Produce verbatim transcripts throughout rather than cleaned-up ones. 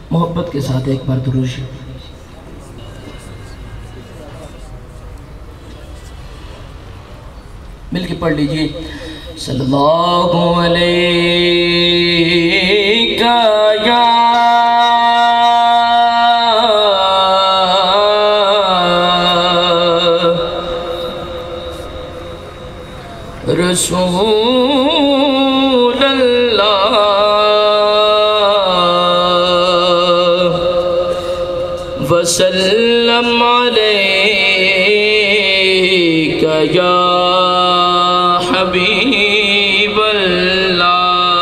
محبت کے ساتھ ایک بار درود شریف مل کے پڑھ لیجئے۔ صلی اللہ علیہ یا رسول اللہ وسلم علیک یا حبیب اللہ۔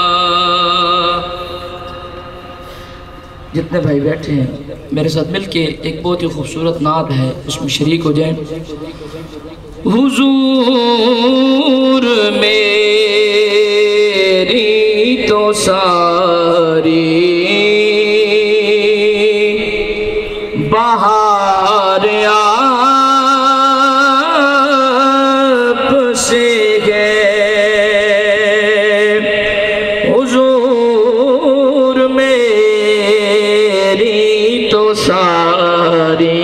جتنے بھائی بیٹھے ہیں میرے ساتھ مل کے ایک بہت ہی خوبصورت نعت ہے، اس میں شریک ہو جائیں۔ حضور میری تو ساری بہار آپ سے ہے، حضور میری تو ساری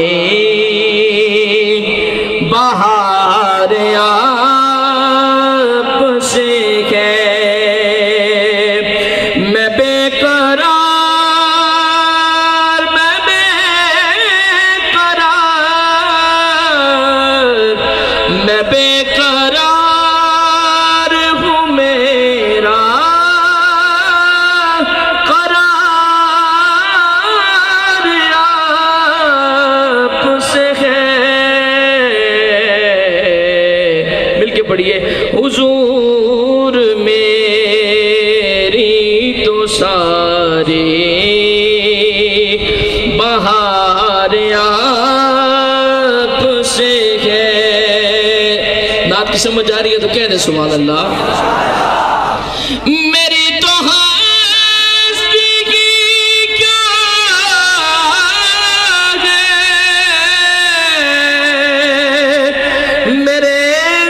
بہار آپ سے ہے، میں بے قرار میں بے قرار میں بے قرار ہوں، میرا قرار آپ سے ہے۔ پڑھیے، حضور میری تو ساری بہار آپ سے ہے۔ نعت کی سمجھ آ رہی ہے تو کہہ دیں سبحان اللہ۔ میری تو ہستی کی کیا ہے، میرے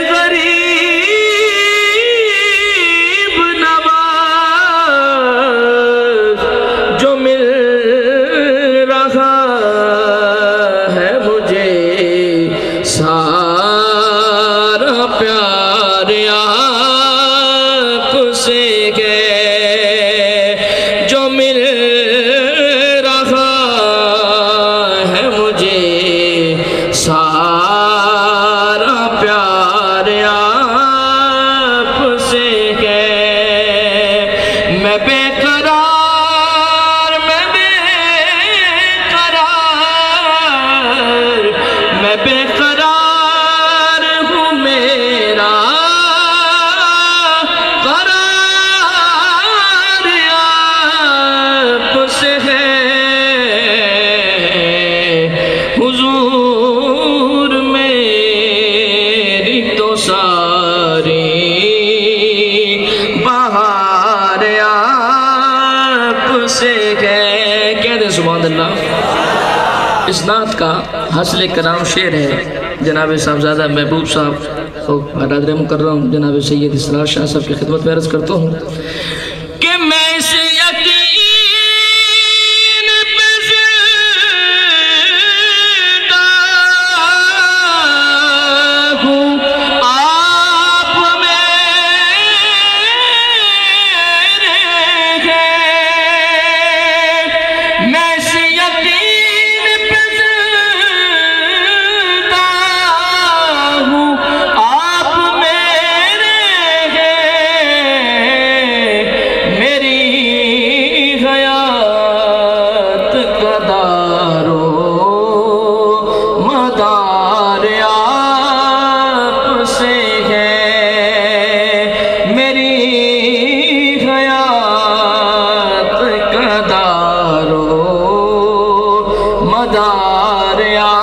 سارا پیار آپ سے ہے، جو مل رہا ہے مجھے سارا پیار آپ سے ہے، میں بے قرار میں بے قرار میں بے قرار ہوں، میرا قرار آپ سے ہے، حضور میری تو ساری بہار آپ سے ہے۔ کہہ دیں سبحان اللہ۔ اس نعت کا حاصل کلام شعر ہے جناب صاحبزادہ محبوب صاحب اور حضرت مکرم جناب سید اسرار شاہ صاحب کی خدمت میں عرض کرتا ہوں کہ میں اس یقین پہ زندہ ہوں، آپ میرے ہیں، میں اس یقین مدار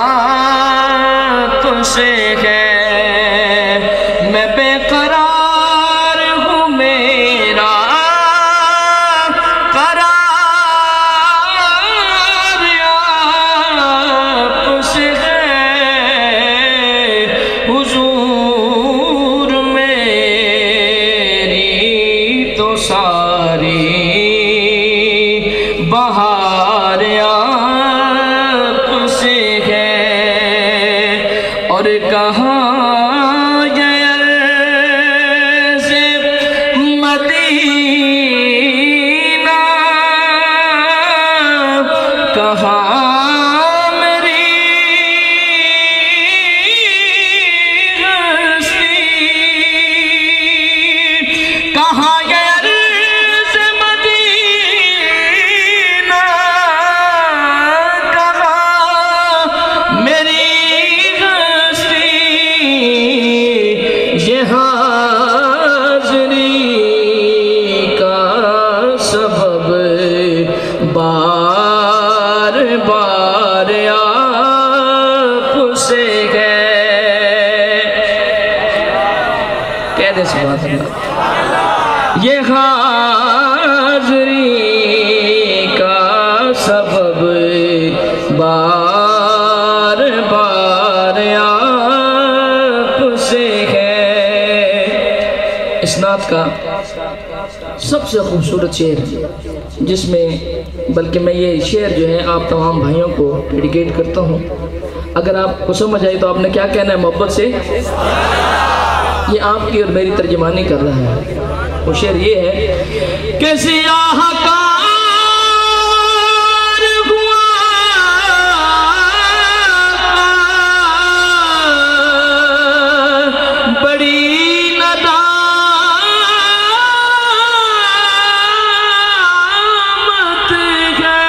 آپ سے ہے، میں بے قرار ہوں، میرا قرار آپ سے ہے، حضور میری تو ساری بہار کہتے سبحان اللہ۔ یہ حاضری کا سبب بار بار آپ سے ہے۔ اس نعت کا سب سے خوبصورت شعر جس میں بلکہ میں یہ شعر جو ہے آپ تمام بھائیوں کو ڈیڈیکیٹ کرتا ہوں، اگر آپ کو سمجھ آئی تو آپ نے کیا کہنا ہے محبت سے؟ یہ آپ کی اور میری ترجمانی کر رہا ہے۔ وہ شعر یہ ہے کہ سیاہ کار ہوا بڑی ندامت ہے،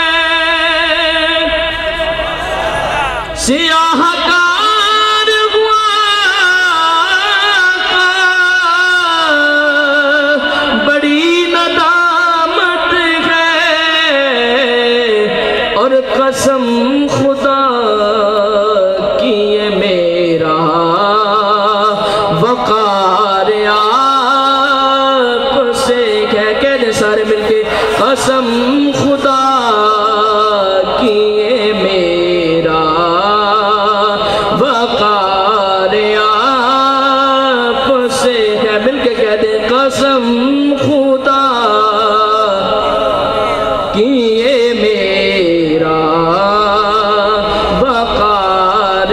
سیاہ کار ہوا بڑی ندامت ہے، اور قسم خدا کی یہ میرا وقار آپ سے ہے۔ کہہ دیں سارے مل کے، قسم خدا کی یہ میرا وقار آپ سے ہے۔ مل کے کہہ دیں قسم خدا کی یہ میرا وقار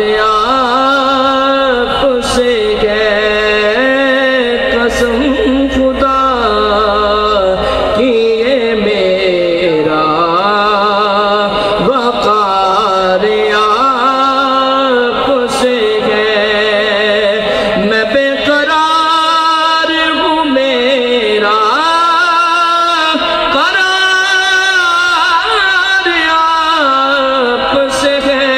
آپ سے ہے، قسم خدا کی یہ میرا وقار آپ سے ہے۔ میں بے قرار ہوں، میرا قرار آپ سے ہے،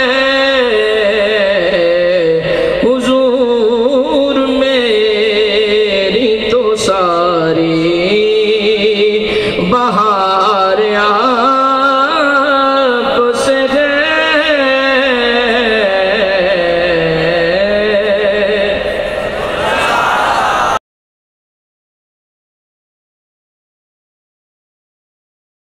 حضور میری تو ساری بہار